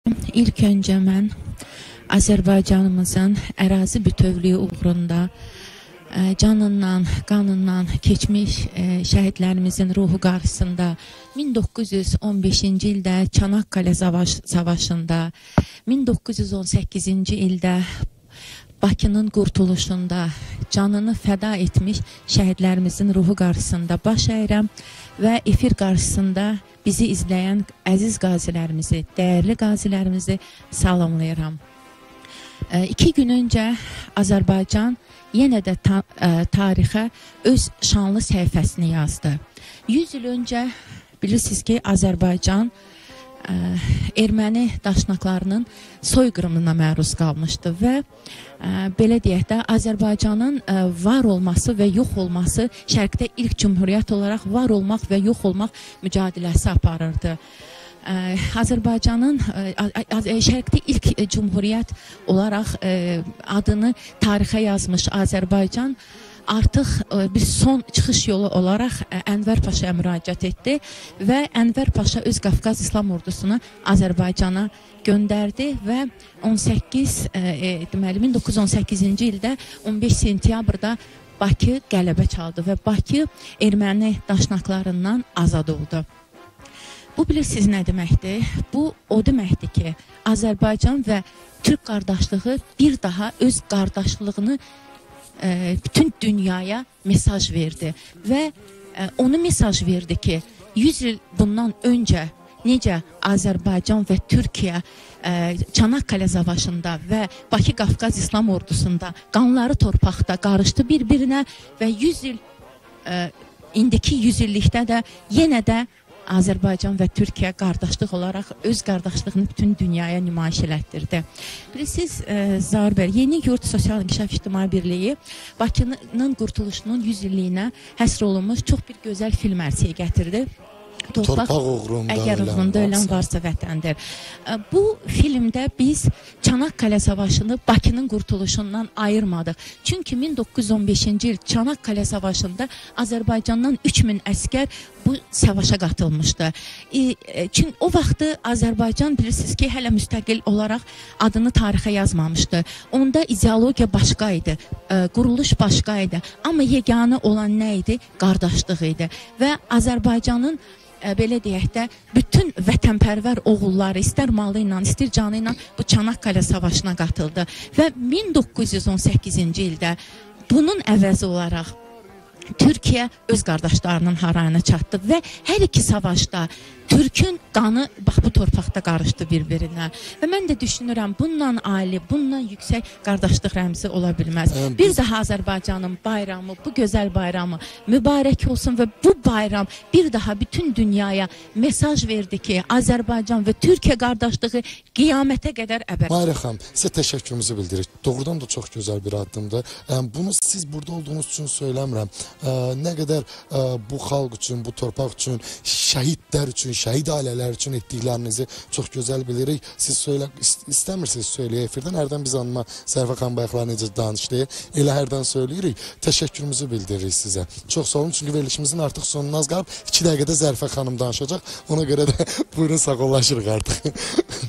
İlk öncə mən Azərbaycanımızın ərazi bütövlüyü uğrunda canından, qanından keçmiş şəhidlərimizin ruhu qarşısında 1915-ci ildə Çanakkale Savaşında, 1918-ci ildə Bakının qurtuluşunda canını fəda etmiş şəhidlərimizin ruhu qarşısında baş əyirəm və efir qarşısında bizi izləyən əziz qazilərimizi, dəyərli qazilərimizi salamlayıram. 2 gün öncə Azərbaycan yenə də tarixə öz şanlı səhifəsini yazdı. 100 il öncə bilirsiniz ki, Azərbaycan erməni daşnaqlarının soyqırımına məruz qalmışdı və belə deyək də Azərbaycanın var olması və yox olması şərqdə ilk cümhuriyyət olaraq var olmaq və yox olmaq mücadiləsi aparırdı. Azərbaycanın şərqdə ilk cümhuriyyət olaraq adını tarixə yazmış Azərbaycan artıq bir son çıxış yolu olaraq Ənvər Paşaya müraciət etdi və Ənvər Paşa öz Qafqaz İslam ordusunu Azərbaycana göndərdi və 1918-ci ildə 15 sentyabrda Bakı qələbə çaldı və Bakı erməni daşnaqlarından azad oldu. Bu bilirsiniz nə deməkdir? Bu o deməkdir ki, Azərbaycan və Türk qardaşlığı bir daha öz qardaşlığını bütün dünyaya mesaj verdi və onu mesaj verdi ki, 100 il bundan öncə necə Azərbaycan və Türkiyə Çanakkale Savaşında və Bakı Qafqaz İslam ordusunda qanları torpaqda qarışdı bir-birinə və 100 il indiki 100 illikdə də yenə də Azərbaycan və Türkiyə qardaşlıq olaraq öz qardaşlığını bütün dünyaya nümayiş elətdirdi. Bilirsiniz, Zaur bəy, Yeni Yurt Sosial İnkişaf İctimai Birliyi Bakının qurtuluşunun 100 illiyinə həsr olunmuş çox bir gözəl film ərsiyə gətirdi. Torpaq uğrunda əgər uğrunda ölən varsa vətəndir. Bu filmdə biz Çanakkale Savaşını Bakının qurtuluşundan ayırmadıq. Çünki 1915-ci il Çanakkale Savaşında Azərbaycandan 3000 əskər bu savaşa qatılmışdı. Çünki o vaxtı Azərbaycan bilirsiniz ki, hələ müstəqil olaraq adını tarixə yazmamışdı. Onda ideologiya başqa idi, quruluş başqa idi. Amma yeganə olan nə idi? Qardaşlıq idi. Və Azərbaycanın belə deyək də, bütün vətənpərvər oğulları istər malı ilə, istər canı ilə bu Çanakkale Savaşına qatıldı. Və 1918-ci ildə bunun əvəzi olaraq Türkiyə öz qardaşlarının harayına çatdı və hər iki savaşda Türkün qanı bax bu torpaqda qarışdı bir-birinə. Və mən də düşünürəm, bundan ali, bundan yüksək qardaşlıq rəmzi ola bilməz. Bir daha Azərbaycanın bayramı, bu gözəl bayramı mübarək olsun və bu bayram bir daha bütün dünyaya mesaj verdi ki, Azərbaycan və Türkiyə qardaşlığı qiyamətə qədər əbədi. Mahirə xanım, sizə təşəkkürümüzü bildiririk. Doğrudan da çox gözəl bir addımdır. Bunu siz burada olduğunuz üçün söyləmirəm. Nə qədər bu xalq üçün, bu torpaq üçün, şəhidlər üçün, şəhid ailələr üçün etdiklərinizi çox gözəl bilirik. Siz istəmirsiniz söyləyə efirdən. Hərdən biz anıma Zərfə xanım bayaqlar necə danışdı, elə hərdən söyləyirik. Təşəkkürümüzü bildiririk sizə. Çox sağ olun, çünki verilişimizin artıq sonuna az qalıb. 2 dəqiqədə Zərfə xanım danışacaq. Ona görə də buyurun sağollaşırıq artıq.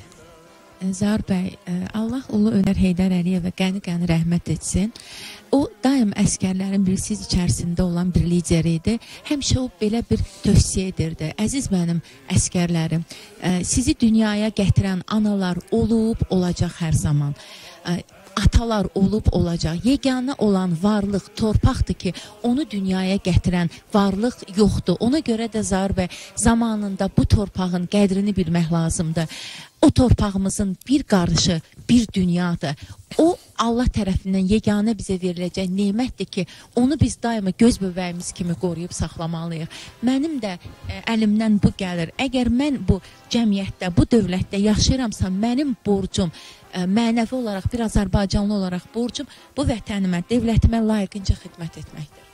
Zaur bəy, Allah Ulu Öndər Heydər Əliyevə qəni-qəni rəhmət etsin. O, daim əskərlərin bilirsiniz içərisində olan bir lider idi. Həmişə o belə bir tövsiyə edirdi. Əziz mənim əskərlərim, sizi dünyaya gətirən analar olub, olacaq hər zaman. Atalar olub, olacaq. Yeganə olan varlıq torpaqdır ki, onu dünyaya gətirən varlıq yoxdur. Ona görə də Zaur bəy, zamanında bu torpağın qədrini bilmək lazımdır. O torpağımızın bir qarışı, bir dünyadır. O, Allah tərəfindən yeganə bizə veriləcək nemətdir ki, onu biz daima göz bəbəyimiz kimi qoruyub saxlamalıyıq. Mənim də əlimdən bu gəlir. Əgər mən bu cəmiyyətdə, bu dövlətdə yaşayıramsa, mənim borcum, mənəvi olaraq, bir Azərbaycanlı olaraq borcum bu vətənimə, dövlətimə layiqincə xidmət etməkdir.